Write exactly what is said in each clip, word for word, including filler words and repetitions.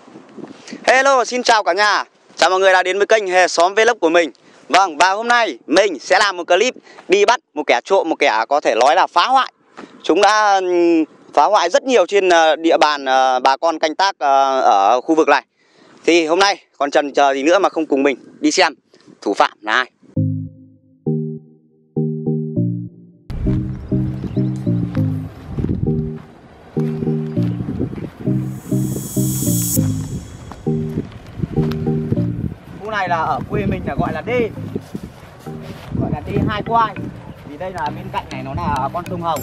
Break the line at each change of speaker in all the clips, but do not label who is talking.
Hello, xin chào cả nhà. Chào mọi người đã đến với kênh Hề Xóm Vlog của mình. Vâng, và hôm nay mình sẽ làm một clip đi bắt một kẻ trộm, một kẻ có thể nói là phá hoại. Chúng đã phá hoại rất nhiều trên địa bàn bà con canh tác ở khu vực này. Thì hôm nay còn chần chờ gì nữa mà không cùng mình đi xem thủ phạm là ai. Khu này là ở quê mình là gọi là đê, gọi là đê hai quai. Vì đây là bên cạnh này nó là con sông Hồng,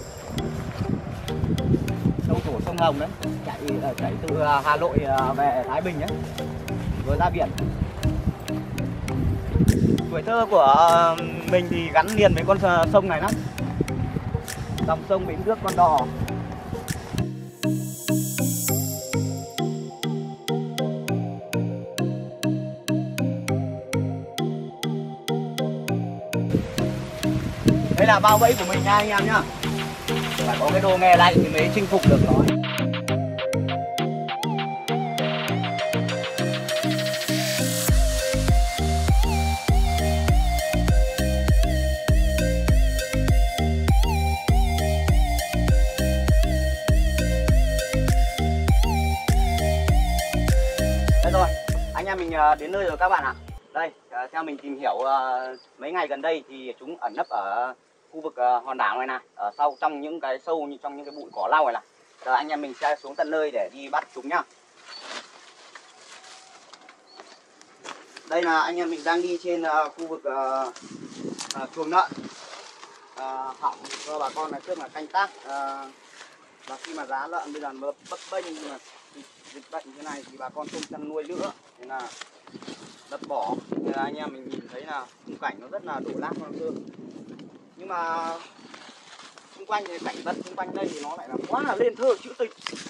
sông Tổ sông Hồng đấy, chạy chạy từ Hà Nội về Thái Bình đấy, rồi ra biển. Tuổi thơ của mình thì gắn liền với con sông này lắm, dòng sông Bến Nước Con Đò. Đây là bao bẫy của mình nha anh em nhá. Phải có cái đồ nghề lạnh thì mới chinh phục được nó. Đây rồi, anh em mình đến nơi rồi các bạn ạ. Đây, theo mình tìm hiểu mấy ngày gần đây thì chúng ẩn nấp ở khu vực hòn đảo này này, ở sau trong những cái sâu như trong những cái bụi cỏ lau này này. Giờ anh em mình sẽ xuống tận nơi để đi bắt chúng nhá. Đây là anh em mình đang đi trên uh, khu vực uh, uh, chuồng lợn uh, hỏng cho bà con là trước là canh tác, uh, và khi mà giá lợn bây giờ nó bấp bênh nhưng mà dịch bệnh như thế này thì bà con không chăn nuôi nữa nên là đập bỏ. Nên là anh em mình nhìn thấy là khung cảnh nó rất là đổ nát hoang sơ, nhưng mà xung quanh thì cảnh vật xung quanh đây thì nó lại là quá là lên thơ trữ tình.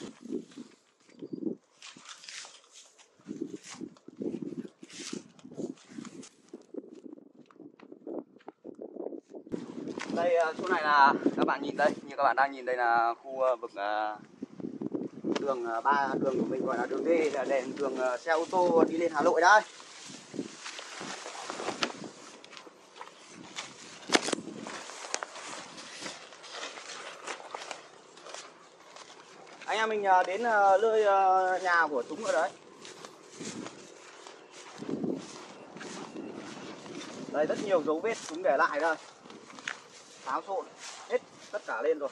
Đây chỗ này là các bạn nhìn đây, như các bạn đang nhìn đây là khu vực uh, đường uh, ba đường của mình gọi là đường D, là đèn đường uh, xe ô tô đi lên Hà Nội đây. Anh em mình uh, đến uh, nơi uh, nhà của chúng ở đấy. Đây rất nhiều dấu vết chúng để lại đây, xáo trộn hết tất cả lên rồi.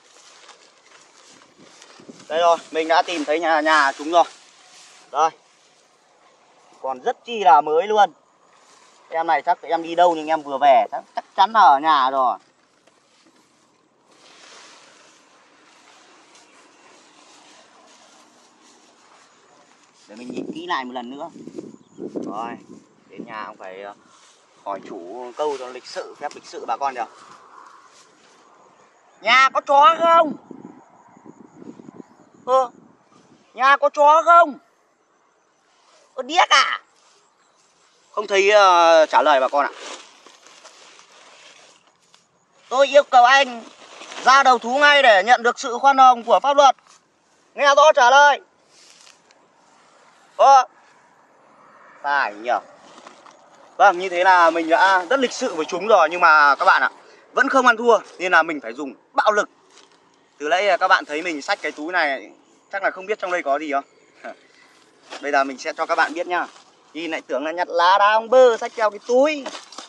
Đây rồi, mình đã tìm thấy nhà nhà chúng rồi. Đây, còn rất chi là mới luôn. Em này chắc em đi đâu nhưng em vừa về chắc, chắc chắn là ở nhà rồi. Để mình nhìn kỹ lại một lần nữa. Rồi, đến nhà cũng phải hỏi chủ câu cho lịch sự, phép lịch sự bà con nhỉ. Nhà có chó không? Ơ, nhà có chó không? Ơ, điếc à? Không thấy uh, trả lời bà con ạ. Tôi yêu cầu anh ra đầu thú ngay để nhận được sự khoan hồng của pháp luật. Nghe rõ trả lời. Ơ, phải nhỉ. Vâng, như thế là mình đã rất lịch sự với chúng rồi, nhưng mà các bạn ạ, vẫn không ăn thua nên là mình phải dùng bạo lực. Từ nãy các bạn thấy mình xách cái túi này chắc là không biết trong đây có gì không. Bây giờ mình sẽ cho các bạn biết nhá. Nhìn lại tưởng là nhặt lá đá ông bơ xách theo cái túi.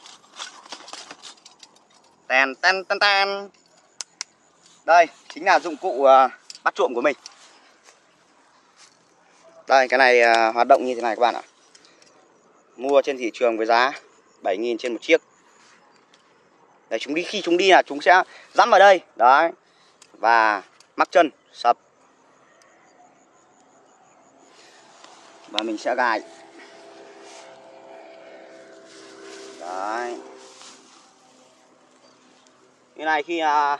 Tèn tèn tèn tèn. Đây chính là dụng cụ uh, bắt trộm của mình. Đây, cái này uh, hoạt động như thế này các bạn ạ. Mua trên thị trường với giá bảy nghìn trên một chiếc. Đấy, chúng đi khi chúng đi là chúng sẽ dẫm vào đây. Đấy. Và mắc chân, sập. Và mình sẽ gài. Đấy. Cái này khi à,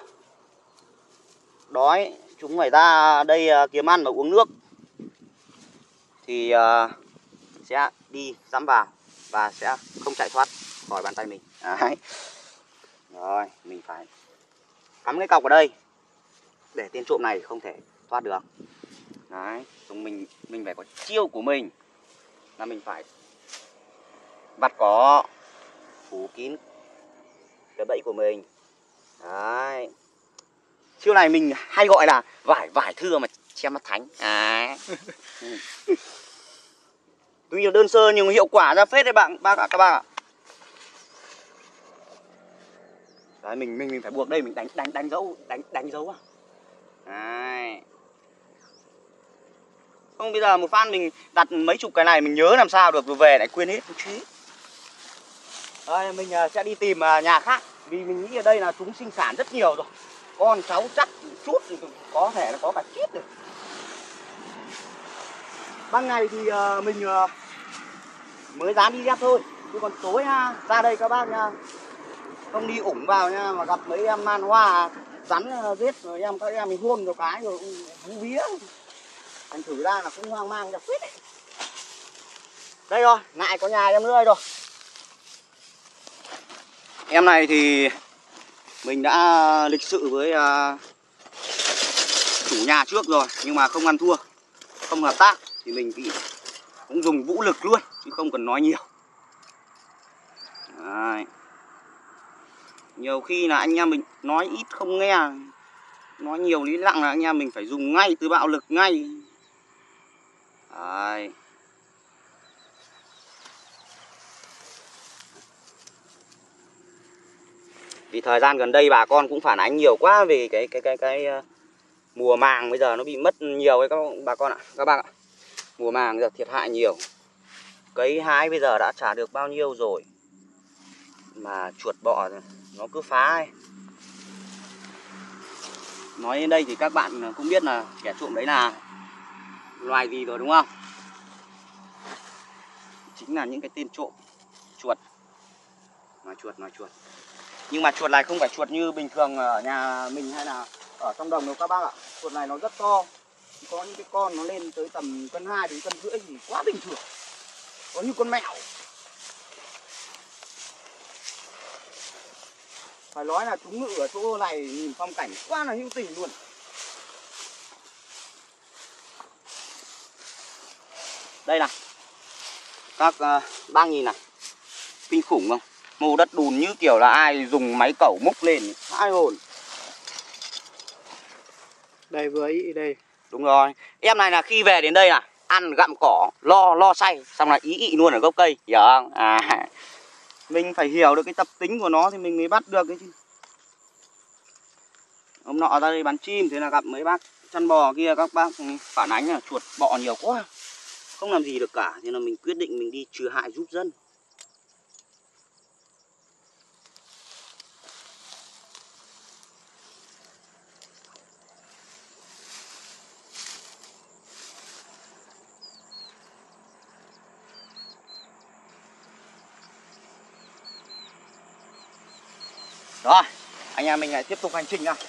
đói chúng phải ra đây à, kiếm ăn và uống nước thì à, sẽ đi dẫm vào và sẽ không chạy thoát khỏi bàn tay mình. Đấy. Rồi, mình phải cắm cái cọc ở đây để tên trộm này không thể thoát được. Đấy, chúng mình mình phải có chiêu của mình, là mình phải vắt có phủ kín cái bẫy của mình. Đấy, chiêu này mình hay gọi là vải vải thưa mà che mắt thánh. Đấy. Tuy là đơn sơ nhưng hiệu quả ra phết đấy bạn, bác ạ, các bác ạ. Đấy, mình mình mình phải buộc đây, mình đánh đánh đánh dấu, đánh đánh dấu à. Đấy. Không bây giờ một phát mình đặt mấy chục cái này mình nhớ làm sao được, rồi về lại quên hết một chí. Đây, mình sẽ đi tìm nhà khác vì mình nghĩ ở đây là chúng sinh sản rất nhiều rồi. Con cháu chắc chút thì có thể là có cả chết được. Ban ngày thì mình mới dám đi dép thôi, chứ còn tối ha, ra đây các bác nha, không đi ủng vào nha, mà gặp mấy em man hoa rắn giết rồi em các em mình hôn vào cái rồi vú vía, thành thử ra là cũng hoang mang ra quyết đấy. Đây rồi, lại có nhà em nữa đây rồi. Em này thì mình đã lịch sự với uh, chủ nhà trước rồi, nhưng mà không ăn thua, không hợp tác thì mình thì cũng dùng vũ lực luôn chứ không cần nói nhiều. Đấy. Nhiều khi là anh em mình nói ít không nghe, nói nhiều lý lặng là anh em mình phải dùng ngay từ bạo lực ngay. Đấy. Vì thời gian gần đây bà con cũng phản ánh nhiều quá về cái cái cái cái, cái mùa màng bây giờ nó bị mất nhiều ấy các bà con ạ, các bác ạ. Mùa màng bây giờ thiệt hại nhiều. Cấy hái bây giờ đã trả được bao nhiêu rồi mà chuột bọ nó cứ phá ấy. Nói đến đây thì các bạn cũng biết là kẻ trộm đấy là loài gì rồi đúng không? Chính là những cái tên trộm chuột. Nói chuột, nói chuột. Nhưng mà chuột này không phải chuột như bình thường ở nhà mình hay là ở trong đồng đâu các bác ạ. Chuột này nó rất to. Có những cái con nó lên tới tầm cân hai đến cân rưỡi thì quá bình thường. Có như con mèo. Phải nói là chúng ngự ở chỗ này nhìn phong cảnh quá là hữu tình luôn. Đây này. Các uh, bác nhìn này. Kinh khủng không? Mô đất đùn như kiểu là ai dùng máy cẩu múc lên, hai hồn.
Đây vừa ý đây.
Đúng rồi. Em này là khi về đến đây là ăn gặm cỏ, lo lo say, xong là ý ị luôn ở gốc cây, hiểu không? À, mình phải hiểu được cái tập tính của nó thì mình mới bắt được cái chứ. Hôm nọ ra đây bán chim thế là gặp mấy bác chăn bò kia, các bác phản ánh là chuột bọ nhiều quá, không làm gì được cả, nên là mình quyết định mình đi trừ hại giúp dân. Rồi, anh em mình lại tiếp tục hành trình nào.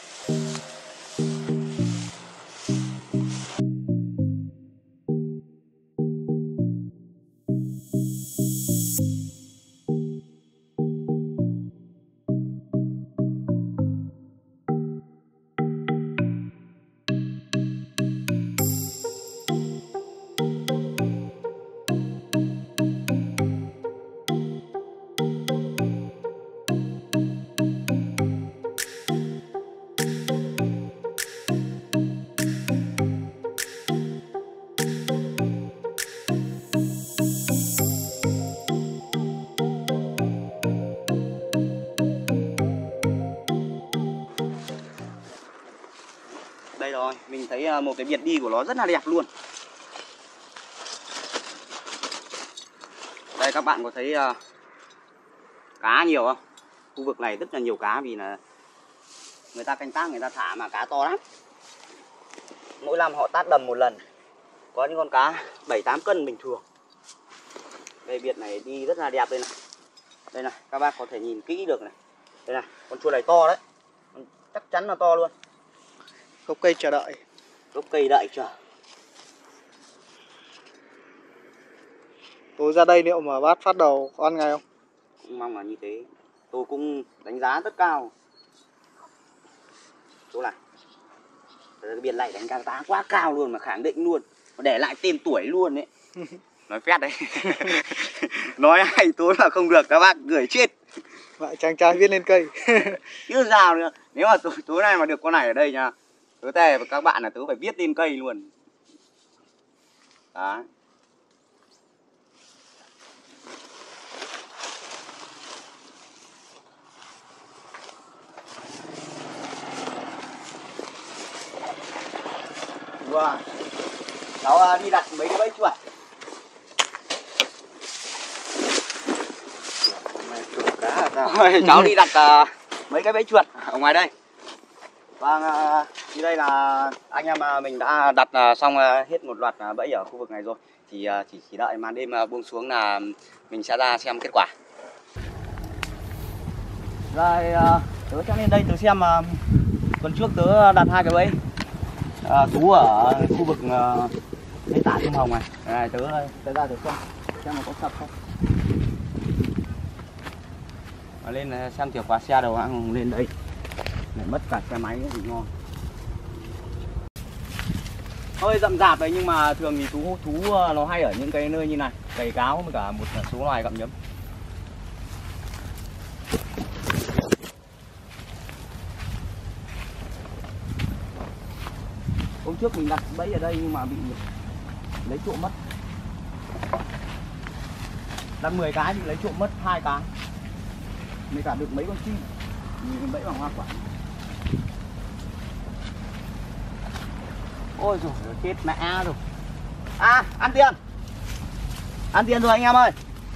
Đây rồi, mình thấy một cái biệt đi của nó rất là đẹp luôn. Đây các bạn có thấy uh, cá nhiều không? Khu vực này rất là nhiều cá vì là người ta canh tác, người ta thả mà cá to lắm. Mỗi năm họ tát đầm một lần. Có những con cá bảy tám cân bình thường. Đây biệt này đi rất là đẹp đây này. Đây này, các bác có thể nhìn kỹ được này. Đây này, con chuột này to đấy. Chắc chắn là to luôn.
Gốc cây chờ đợi.
Gốc cây đợi chờ.
Tối ra đây liệu mà bát phát đầu có ăn ngay không?
Cũng mong là như thế. Tôi cũng đánh giá rất cao. Chỗ này. Cái biển này đánh cá tá quá cao luôn mà khẳng định luôn, mà để lại tên tuổi luôn đấy. Nói phét đấy. Nói hay tối là không được các bác gửi chết.
Lại chàng trai viết lên cây.
Chứ sao nữa. Nếu mà tối, tối nay mà được con này ở đây nha, tớ thề với các bạn là tớ phải viết tên cây luôn. Đấy. Wow. Cháu đi đặt mấy cái bẫy chuột. Rồi, cháu đi đặt uh, mấy cái bẫy chuột ở ngoài đây. Vâng, uh, thì đây là anh em uh, mình đã đặt uh, xong uh, hết một loạt uh, bẫy ở khu vực này rồi. Thì uh, chỉ chỉ đợi màn đêm uh, buông xuống là mình sẽ ra xem kết quả. Rồi, uh, tớ sẽ lên đây tớ xem uh, tuần trước tớ đặt hai cái bẫy uh, Tú ở khu vực uh, cái tả sông Hồng này. Này tớ tớ ra tớ xem xem nó có sập không. Và lên xem chìa khóa xe đầu hãng lên đây. Lại mất cả xe máy thì ngon. Hơi rậm rạp đấy nhưng mà thường thì thú thú nó hay ở những cái nơi như này, cày cáo với cả một số loài gặm nhấm. Hôm trước mình đặt bẫy ở đây nhưng mà bị lấy trộm mất. Đặt mười cái bị lấy trộm mất hai cái. Mới cả được mấy con chim. Mình bẫy bằng hoa quả. Ôi dồi, chết mẹ rồi. À, ăn tiền. Ăn tiền rồi anh em ơi.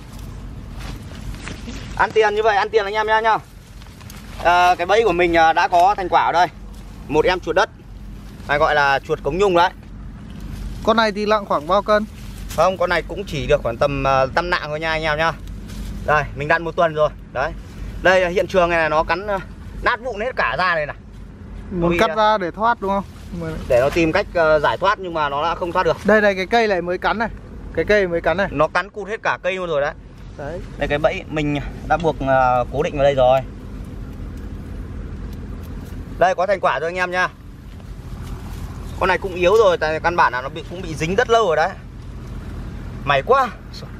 Ăn tiền như vậy, ăn tiền anh em nha nha. À, cái bẫy của mình đã có thành quả ở đây. Một em chuột đất. Này gọi là chuột cống nhung đấy.
Con này thì nặng khoảng bao cân?
Không, con này cũng chỉ được khoảng tầm uh, tăm nặng thôi nha anh em nhá. Đây, mình đặt một tuần rồi. Đấy. Đây hiện trường này là nó cắn uh, nát vụn hết cả ra này này.
Muốn
bị,
cắt
uh,
ra để thoát đúng không?
Để nó tìm cách uh, giải thoát nhưng mà nó đã không thoát được.
Đây này, cái cây này mới cắn này. Cái cây mới cắn này.
Nó cắn cụt hết cả cây luôn rồi đấy.
Đấy.
Đây cái bẫy mình đã buộc uh, cố định vào đây rồi. Đây có thành quả rồi anh em nha. Con này cũng yếu rồi, tại căn bản là nó bị cũng bị dính rất lâu rồi đấy. May quá.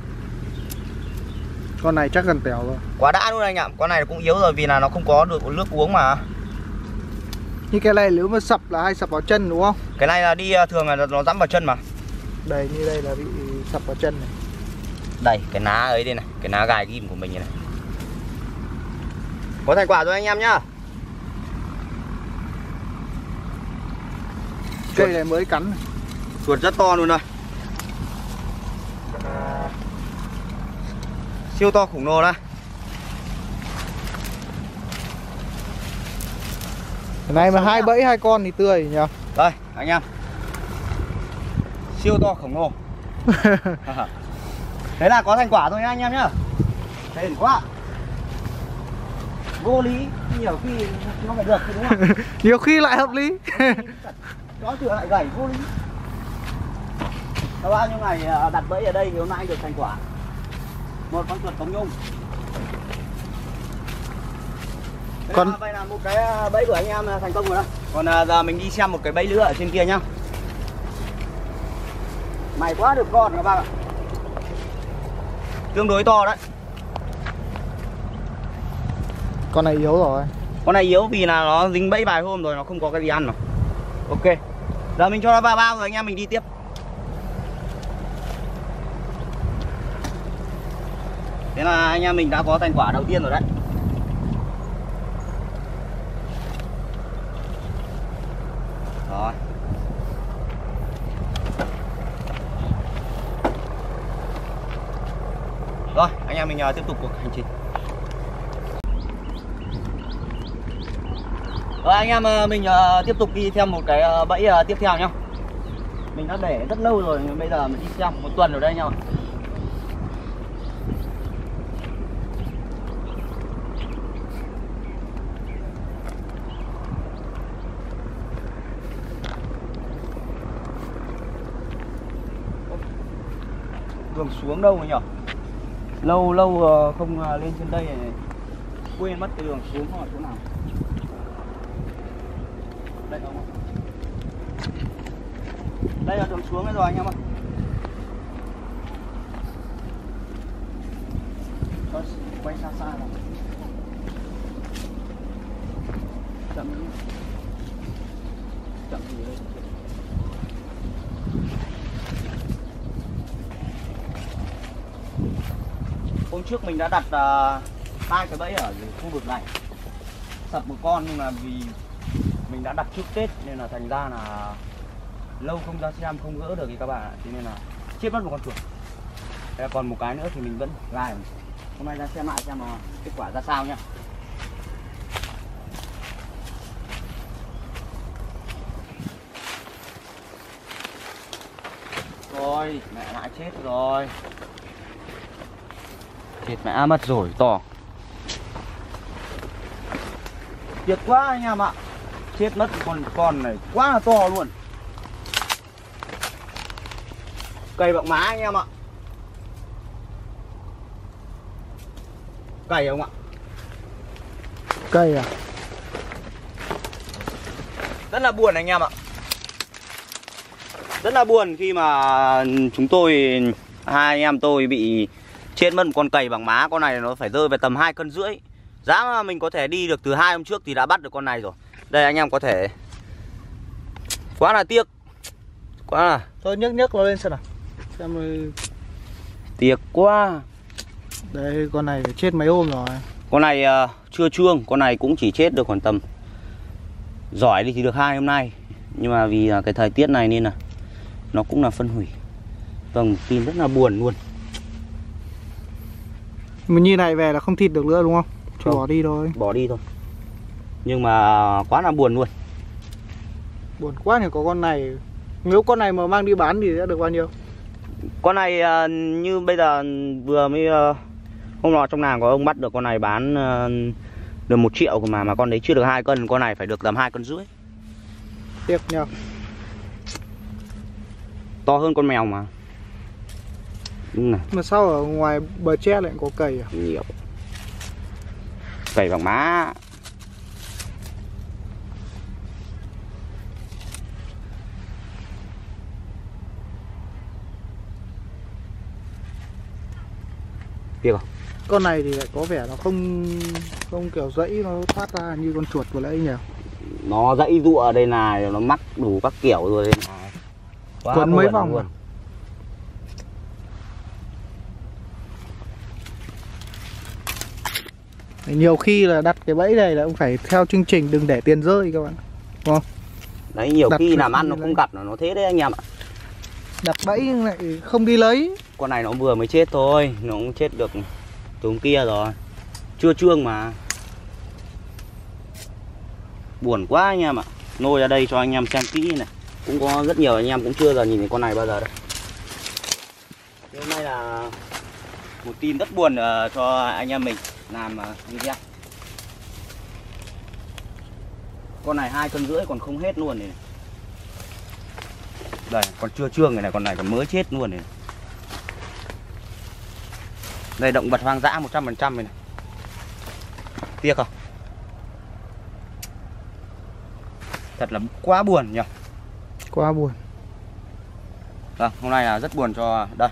Con này chắc gần tèo rồi.
Quá đã luôn anh ạ. Con này cũng yếu rồi vì là nó không có được nước uống mà.
Như cái này nếu mà sập là hay sập vào chân đúng không?
Cái này là đi thường là nó dẫm vào chân mà.
Đây như đây là bị sập vào chân này.
Đây cái ná ấy đây này, cái ná gài ghim của mình này. Có thành quả rồi anh em nhá.
Cây này mới cắn này.
Chuột rất to luôn đây. Siêu to khủng lồ đây.
Cái này mà hai bẫy hai con thì tươi nhỉ.
Đây anh em. Siêu to khổng lồ. Thế là có thành quả thôi nhá anh em nhá. Hên quá. Vô lý, nhiều khi nó phải được đúng không?
Nhiều khi lại hợp lý.
Nó chữa lại gãy vô lý. Sau bao nhiêu ngày đặt bẫy ở đây thì hôm nay được thành quả. Một con chuột cống nhung. Còn vậy là một cái bẫy của anh em thành công rồi đó. Còn giờ mình đi xem một cái bẫy nữa ở trên kia nhá. May quá được con các bác ạ. Tương đối to đấy.
Con này yếu rồi.
Con này yếu vì là nó dính bẫy vài hôm rồi nó không có cái gì ăn mà. Ok. Giờ mình cho nó vào bao rồi anh em mình đi tiếp. Thế là anh em mình đã có thành quả đầu tiên rồi đấy. Rồi. Rồi, anh em mình uh, tiếp tục cuộc hành trình. Rồi anh em uh, mình uh, tiếp tục đi theo một cái uh, bẫy uh, tiếp theo nhá. Mình đã để rất lâu rồi, bây giờ mình đi xem một tuần ở đây nhau. Đường xuống đâu nhỉ? Lâu lâu không lên trên đây này. Quên mất cái đường xuống ở chỗ nào. Đây không? Đây là đường xuống rồi anh em ạ. Cho quay xa xa nào. Chậm đi. Chậm đi đây. Hôm trước mình đã đặt uh, hai cái bẫy ở khu vực này, sập một con, nhưng mà vì mình đã đặt trước Tết nên là thành ra là lâu không ra xem không gỡ được thì các bạn ạ, thế nên là chết mất một con chuột. Thế còn một cái nữa thì mình vẫn gài. Hôm nay ra xem lại xem mà kết quả ra sao nhá. Rồi mẹ lại chết rồi, chết mẹ mất rồi, to tuyệt quá anh em ạ. Chết mất con con này quá là to luôn. Cày bằng má anh em ạ. Cày không ạ?
Cây à?
Rất là buồn anh em ạ. Rất là buồn khi mà chúng tôi, hai anh em tôi bị chết mất một con cày bằng má. Con này nó phải rơi về tầm hai cân rưỡi. Giá mà mình có thể đi được từ hai hôm trước thì đã bắt được con này rồi. Đây anh em có thể. Quá là tiếc. Quá là.
Thôi nhấc nhấc nó lên xem nào. Xem rồi.
Tiếc quá.
Đây con này phải chết mấy hôm rồi.
Con này uh, chưa trương, con này cũng chỉ chết được khoảng tầm, giỏi đi thì được hai hôm nay. Nhưng mà vì uh, cái thời tiết này nên là nó cũng là phân hủy. Vâng, tin rất là buồn luôn.
Mình như này về là không thịt được nữa đúng không? Chỉ
Không.
bỏ đi thôi.
Bỏ đi thôi. Nhưng mà quá là buồn luôn.
Buồn quá nhỉ, có con này. Nếu con này mà mang đi bán thì sẽ được bao nhiêu?
Con này uh, như bây giờ vừa mới uh, hôm nọ trong làng có ông bắt được con này bán uh, được một triệu mà mà con đấy chưa được hai cân, con này phải được tầm hai cân rưỡi.
Tiếc nhờ.
To hơn con mèo mà. Đúng này.
Mà sao ở ngoài bờ tre lại có cầy à?
Nhiều. Cày bằng má. Tiếc không?
Con này thì lại có vẻ nó không không kiểu dãy nó thoát ra như con chuột vừa nãy nhỉ?
Nó dãy dụa ở đây này, nó mắc đủ các kiểu rồi đây này. Quá
Quấn mấy
buồn
vòng
luôn.
Nhiều khi là đặt cái bẫy này là cũng phải theo chương trình đừng để tiền rơi các bạn. Đúng không?
Đấy, nhiều
Đặt
khi làm
không
ăn nó
đi
không
lấy.
gặp nó thế đấy anh em ạ.
Đặt bẫy nhưng lại không đi lấy.
Con này nó vừa mới chết thôi, nó cũng chết được từ hôm kia rồi. Chưa trương mà. Buồn quá anh em ạ. Nôi ra đây cho anh em xem kỹ này. Cũng có rất nhiều anh em cũng chưa giờ nhìn thấy con này bao giờ đâu. Hôm nay là một tin rất buồn uh, cho anh em mình làm uh, video. Con này hai cân rưỡi còn không hết luôn này. Đây, còn chưa trương này này, con này còn mới chết luôn này. Đây, động vật hoang dã một trăm phần trăm này, này. Tiếc không? Thật là quá buồn nhỉ.
Quá buồn.
Vâng, hôm nay là rất buồn cho đây.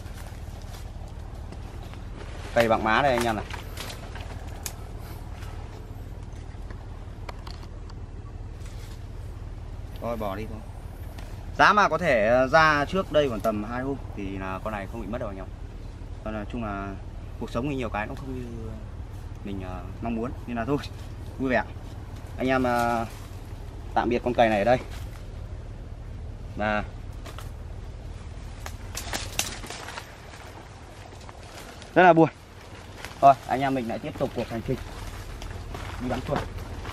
Cây bằng má đây anh em này. Thôi bỏ đi thôi. Giá mà có thể ra trước đây khoảng tầm hai hôm thì là con này không bị mất đâu anh em. Còn nói chung là cuộc sống thì nhiều cái nó không như mình uh, mong muốn, nên là thôi vui vẻ. Anh em uh, tạm biệt con cày này ở đây. Và rất là buồn. Thôi anh em mình lại tiếp tục cuộc hành trình đi bắn chuột.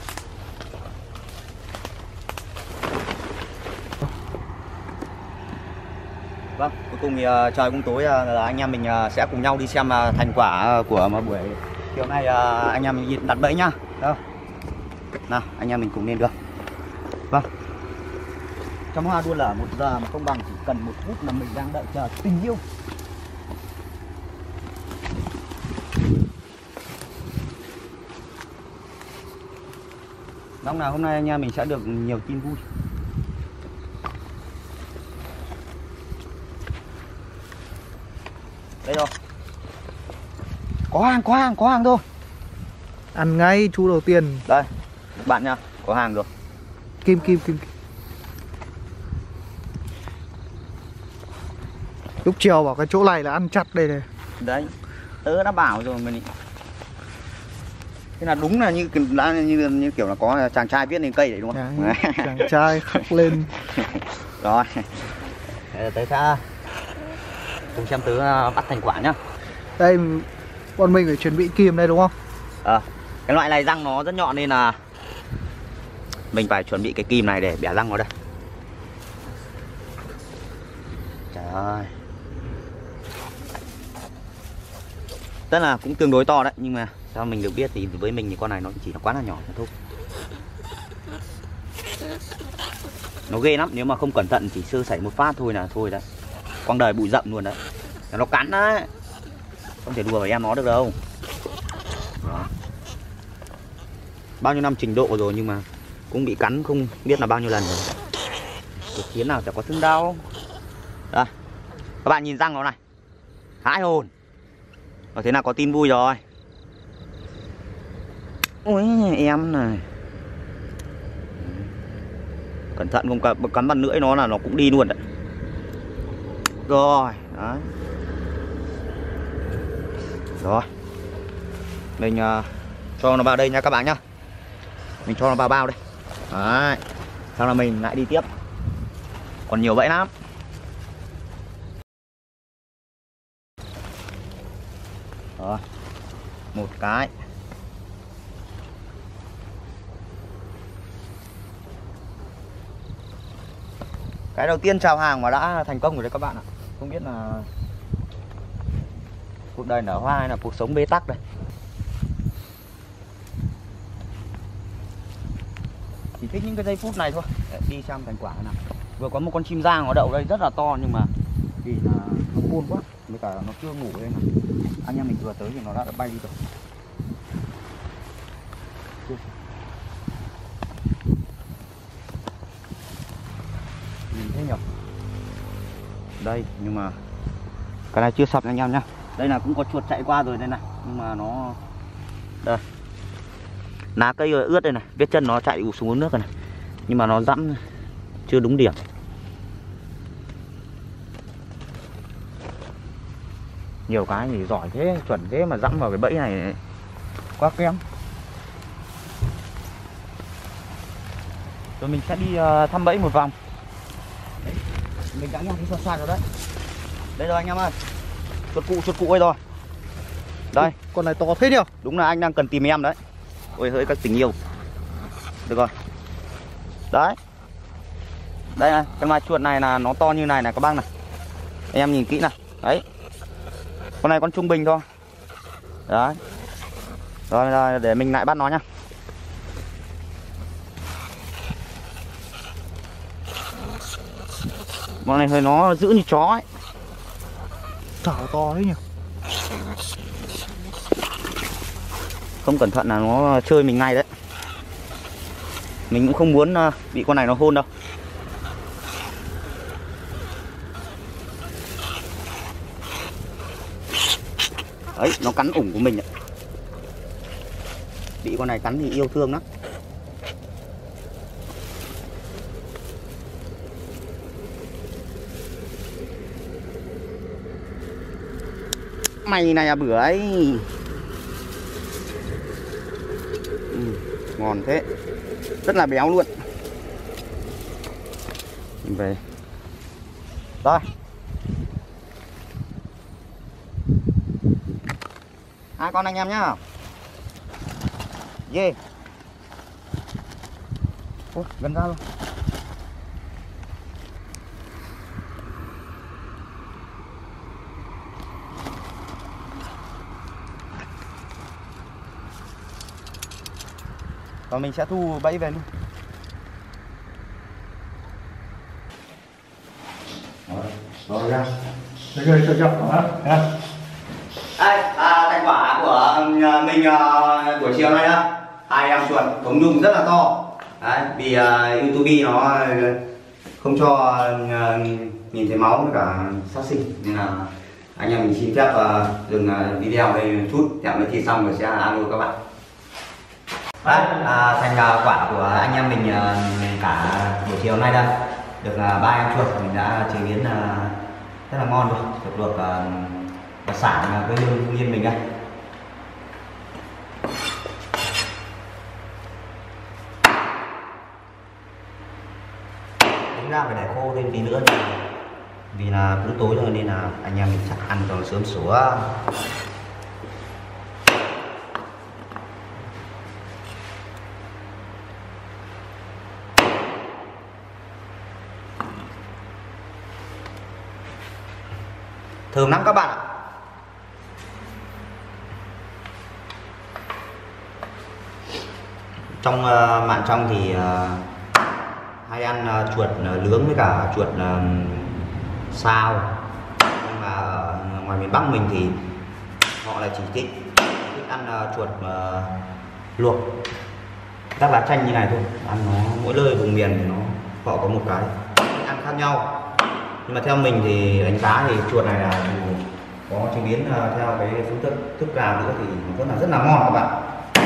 Vâng, cuối cùng thì uh, trời cũng tối, uh, là anh em mình uh, sẽ cùng nhau đi xem uh, thành quả uh, của một buổi chiều nay. uh, Anh em mình đặt bẫy nhá. Đâu? Nào, anh em mình cùng lên đường. Vâng. Trong hoa đua lở một giờ mà không bằng chỉ cần một phút là mình đang đợi chờ tình yêu. Mong nào hôm nay anh em mình sẽ được nhiều tin vui. Đây rồi. Có hàng, có hàng, có hàng thôi.
Ăn ngay chú đầu tiên.
Đây, các bạn nha, có hàng rồi.
Kim kim kim. Lúc chiều bảo cái chỗ này là ăn chặt đây này.
Đấy, tớ đã bảo rồi mình. Thế là đúng là như đã như, như kiểu là có chàng trai viết lên cây đấy đúng không?
Đấy, chàng trai khắc lên.
Rồi. Thế tới sẽ cùng xem tớ bắt thành quả nhá.
Đây bọn mình phải chuẩn bị kìm đây đúng không?
Ờ, à, cái loại này răng nó rất nhọn nên là mình phải chuẩn bị cái kìm này để bẻ răng nó đây. Trời ơi. Tức là cũng tương đối to đấy, nhưng mà theo mình được biết thì với mình thì con này nó chỉ là quá là nhỏ thôi. Nó ghê lắm, nếu mà không cẩn thận chỉ sơ sẩy một phát thôi là thôi đấy. Quang đời bụi rậm luôn đấy. Nó cắn đấy. Không thể đùa với em nó được đâu. Đó. Bao nhiêu năm trình độ rồi nhưng mà cũng bị cắn không biết là bao nhiêu lần rồi. Cuộc chiến nào chẳng có thương đau. Đây. Các bạn nhìn răng nó này. Hãi hồn. Ở thế nào có tin vui rồi. Ôi em này. Cẩn thận không cả cắn vào lưỡi nó là nó cũng đi luôn đấy. Rồi, đấy. Rồi. Mình uh, cho nó vào đây nha các bạn nhá. Mình cho nó vào bao đây. Đấy. Sau là mình lại đi tiếp. Còn nhiều vậy lắm. Rồi. Một cái. Cái đầu tiên chào hàng mà đã thành công rồi đấy các bạn ạ. Không biết là cuộc đời nở hoa hay là cuộc sống bế tắc đây. Chỉ thích những cái giây phút này thôi để đi xem thành quả nào. Vừa có một con chim giang nó đậu đây rất là to nhưng mà vì là nó buồn quá, với cả nó chưa ngủ đây này. Anh em mình vừa tới thì nó đã bay đi rồi. Nhìn thế nhỉ. Đây nhưng mà cái này chưa sập anh em nhá. Đây là cũng có chuột chạy qua rồi đây này, nhưng mà nó đây lá cây rồi ướt đây này, vết chân nó chạy xuống uống nước rồi này, nhưng mà nó dẫm chưa đúng điểm. Nhiều cái thì giỏi thế, chuẩn thế mà dẫm vào cái bẫy này quá kém. Rồi mình sẽ đi uh, thăm bẫy một vòng. Đấy, mình đã nghe thấy xa xa rồi đấy. Đây rồi anh em ơi. Chuột cụ, chuột cụ ấy rồi. Đây,
con này to thế nhỉ?
đúng là anh đang cần tìm em đấy. Ôi hỡi các tình yêu. Được rồi. Đấy. Đây này, cái loài chuột này là nó to như này này các bác này. Anh em nhìn kỹ này. Đấy. Con này con trung bình thôi. Đấy. Rồi, rồi để mình lại bắt nó nhá. Con này hơi nó giữ như chó ấy.
Chảo to đấy nhỉ.
Không cẩn thận là nó chơi mình ngay đấy. Mình cũng không muốn bị con này nó hôn đâu. Đấy, nó cắn ủng của mình ấy. Bị con này cắn thì yêu thương lắm. Mày này à bữa ấy. Ừ, ngon thế. Rất là béo luôn. Mình về. Rồi. Hai con anh em nhá. Yeah. Ôi, gần ra luôn. Và mình sẽ thu bẫy về luôn. Rồi ra.
Đấy rồi, cho chậm hả?
Đây, à, thành quả của mình uh, buổi chiều nay đó. Hai em chuột thống nhung rất là to. Đấy, vì uh, YouTube nó không cho uh, nhìn thấy máu với cả sát sinh nên là Anh em mình xin phép uh, dừng uh, video đây chút, thẻm mới thì xong rồi sẽ alo các bạn. Đấy, à, thành uh, quả của anh em mình uh, cả buổi chiều nay đây được uh, ba em chuột mình đã chế biến uh, rất là ngon rồi, được luộc uh, đặc sản uh, quê hương Hưng Yên mình đây. Tính ra phải để khô thêm tí nữa nhỉ? Vì là cũng tối rồi nên là anh em mình chắc ăn cho nó sớm xuống. Thơm lắm các bạn ạ. Trong uh, mạn trong thì uh, hay ăn uh, chuột uh, nướng với cả chuột uh, sao, nhưng mà ở ngoài miền Bắc mình thì họ là chỉ thích, thích ăn uh, chuột uh, luộc các lá chanh như này thôi. Ăn nó mỗi nơi vùng miền thì nó họ có một cái ăn khác nhau, nhưng mà theo mình thì đánh giá thì chuột này là có chế biến uh, theo cái phương thức thức làm nữa thì rất là rất là ngon các bạn.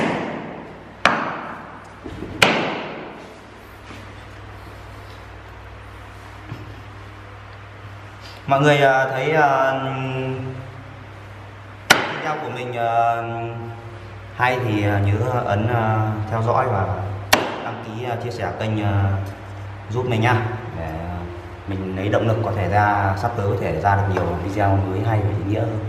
Mọi người uh, thấy uh, video của mình uh, hay thì uh, nhớ ấn uh, theo dõi và đăng ký uh, chia sẻ kênh uh, giúp mình nha, để mình lấy động lực có thể ra sắp tới có thể ra được nhiều video mới hay và ý nghĩa hơn.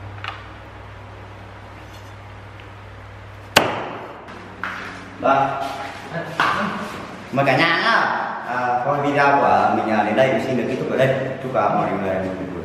Vâng, mời cả nhà nhá. À, video của mình đến đây mình xin được kết thúc ở đây. Chúc mọi người